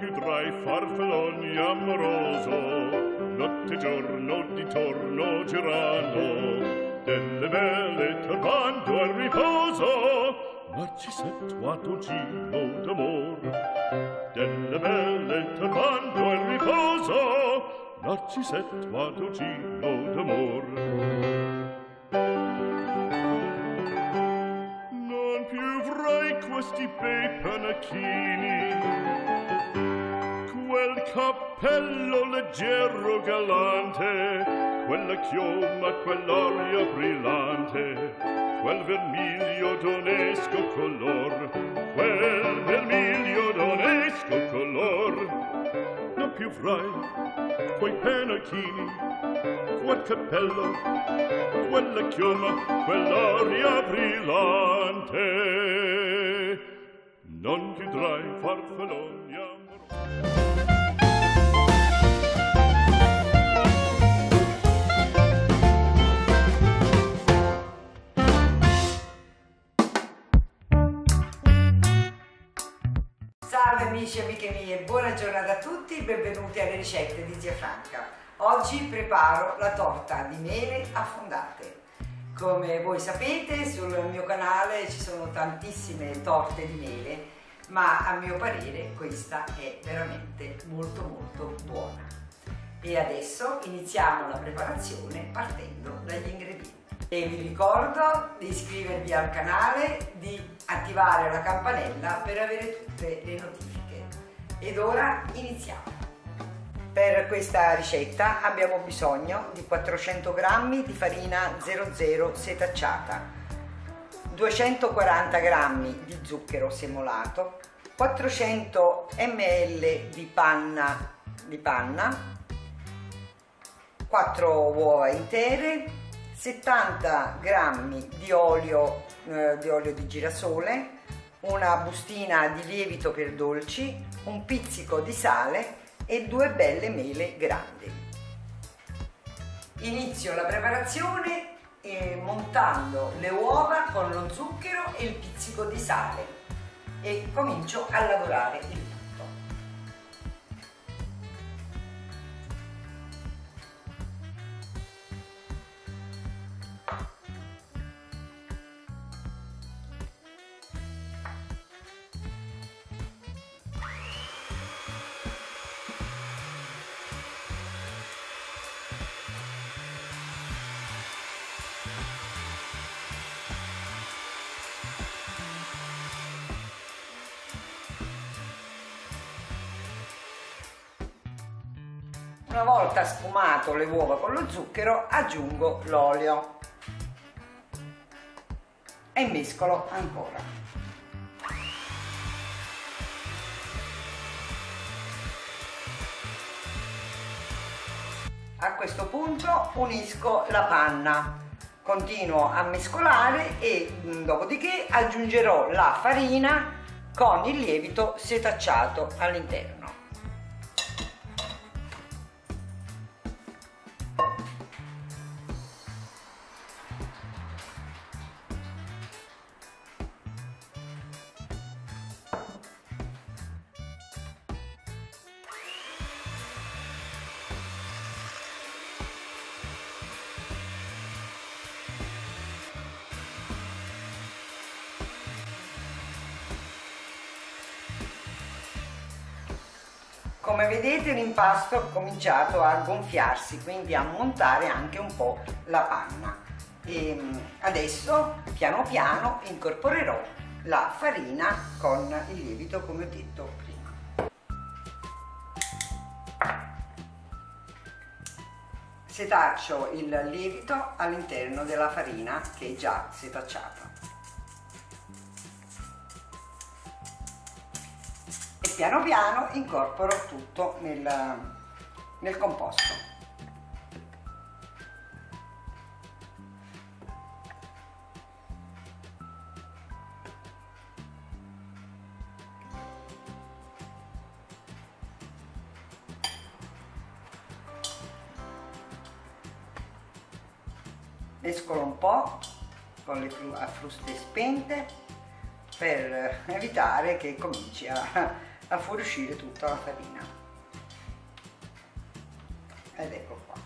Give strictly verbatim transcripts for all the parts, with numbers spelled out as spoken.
più dry farfalloni amoroso, notte e giorno di torno girano, delle belle turbando al riposo, Narcisetto a tuo giro d'amor. Delle belle turbando al riposo, Narcisetto a tuo giro d'amor. Non più avrai questi bei panacchini, quel cappello leggero galante, quella chioma, quell'aria brillante, quel vermiglio d'onesco color, quel vermiglio d'onesco color. Non più avrai quei pennacchini, quel cappello, quella chioma, quell'aria brillante. Non più avrai farfalloni amorosi. Salve amici e amiche mie, buona giornata a tutti, benvenuti alle ricette di Zia Franca. Oggi preparo la torta di mele affondate. Come voi sapete, sul mio canale ci sono tantissime torte di mele, ma a mio parere questa è veramente molto molto buona. E adesso iniziamo la preparazione partendo dagli ingredienti. E vi ricordo di iscrivervi al canale, di attivare la campanella per avere tutte le notifiche. Ed ora iniziamo. Per questa ricetta abbiamo bisogno di quattrocento grammi di farina zero zero setacciata, duecentoquaranta grammi di zucchero semolato, quattrocento millilitri di panna, di panna, quattro uova intere, settanta grammi di olio, eh, di olio di girasole, una bustina di lievito per dolci, un pizzico di sale e due belle mele grandi. Inizio la preparazione eh, montando le uova con lo zucchero e il pizzico di sale e comincio a lavorare il tutto. Una volta sfumato le uova con lo zucchero, aggiungo l'olio e mescolo ancora. A questo punto unisco la panna, continuo a mescolare e dopodiché aggiungerò la farina con il lievito setacciato all'interno. Come vedete l'impasto ha cominciato a gonfiarsi, quindi a montare anche un po' la panna. E adesso piano piano incorporerò la farina con il lievito come ho detto prima. Setaccio il lievito all'interno della farina che è già setacciata. Piano piano incorporo tutto nel, nel composto. Mescolo un po' con le fruste spente per evitare che cominci a a fuoriuscire tutta la farina. Ed ecco qua.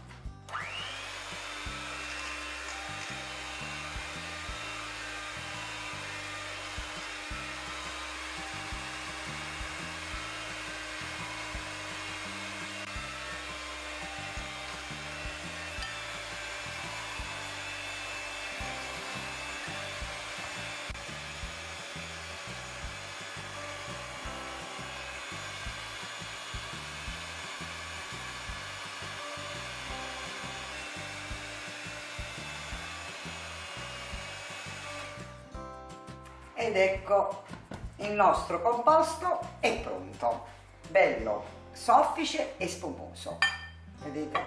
Ed ecco, il nostro composto è pronto, bello soffice e spumoso, vedete?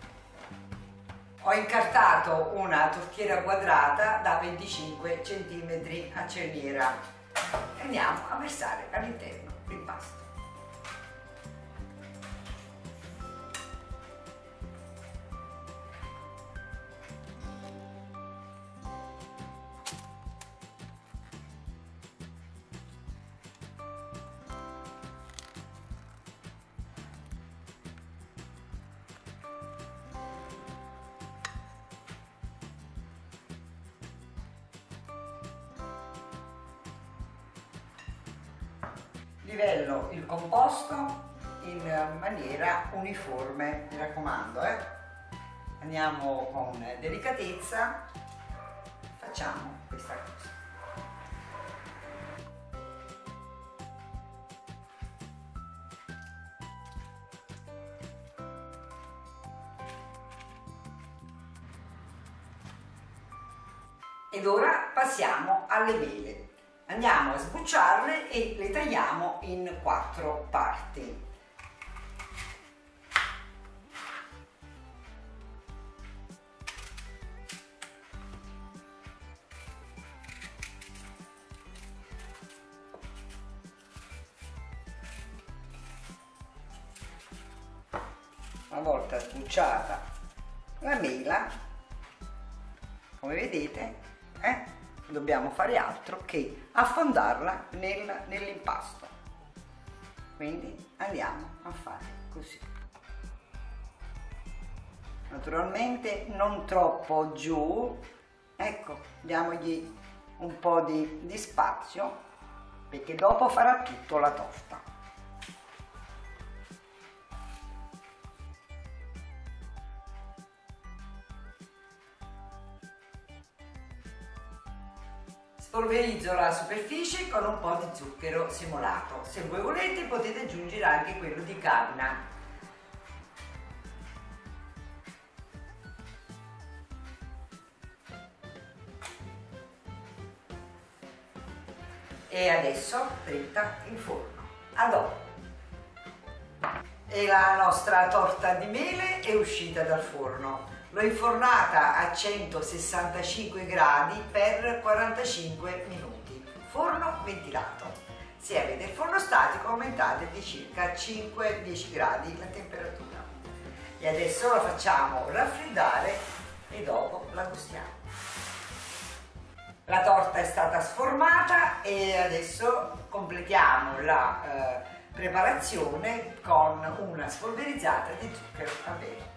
Ho incartato una tortiera quadrata da venticinque centimetri a cerniera e andiamo a versare all'interno l'impasto. Livello il composto in maniera uniforme, mi raccomando, eh? Andiamo con delicatezza, facciamo questa cosa. Ed ora passiamo alle mele. Andiamo a sbucciarle e le tagliamo in quattro parti. Una volta sbucciata la mela, come vedete, eh? dobbiamo fare altro che affondarla nel, nell'impasto. Quindi andiamo a fare così. Naturalmente non troppo giù, ecco, diamogli un po' di, di spazio, perché dopo farà tutto la torta. Spolverizzo la superficie con un po' di zucchero semolato. Se voi volete potete aggiungere anche quello di canna. E adesso dritta in forno. A dopo. E la nostra torta di mele è uscita dal forno. L'ho infornata a centosessantacinque gradi per quarantacinque minuti, forno ventilato. Se avete il forno statico aumentate di circa cinque dieci gradi la temperatura. E adesso la facciamo raffreddare e dopo la gustiamo. La torta è stata sformata e adesso completiamo la eh, preparazione con una spolverizzata di zucchero a velo.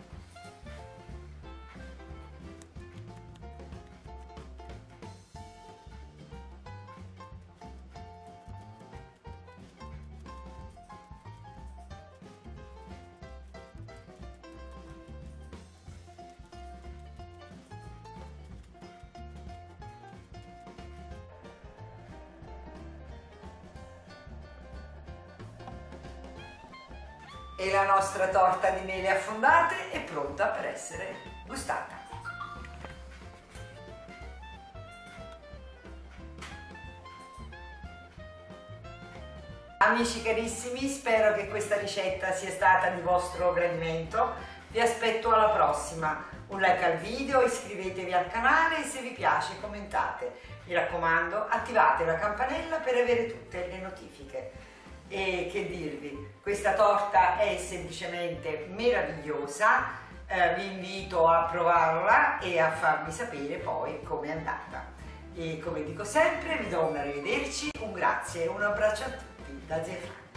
E la nostra torta di mele affondate è pronta per essere gustata. Amici carissimi, spero che questa ricetta sia stata di vostro gradimento. Vi aspetto alla prossima. Un like al video, iscrivetevi al canale e se vi piace commentate. Mi raccomando, attivate la campanella per avere tutte le notifiche. E che dirvi, questa torta è semplicemente meravigliosa, eh, vi invito a provarla e a farmi sapere poi com'è andata. E come dico sempre, vi do un arrivederci, un grazie e un abbraccio a tutti. da Zia Franca.